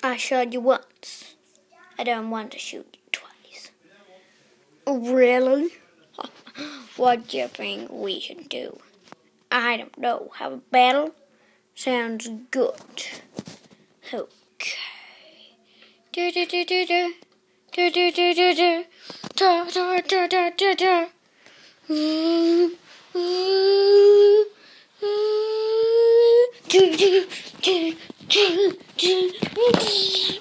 I shot you once. I don't want to shoot you twice. Really? What do you think we should do? I don't know. Have a battle? Sounds good. Okay. Do do do do do. Do do do do do. Da da da da da da. Do do do do do.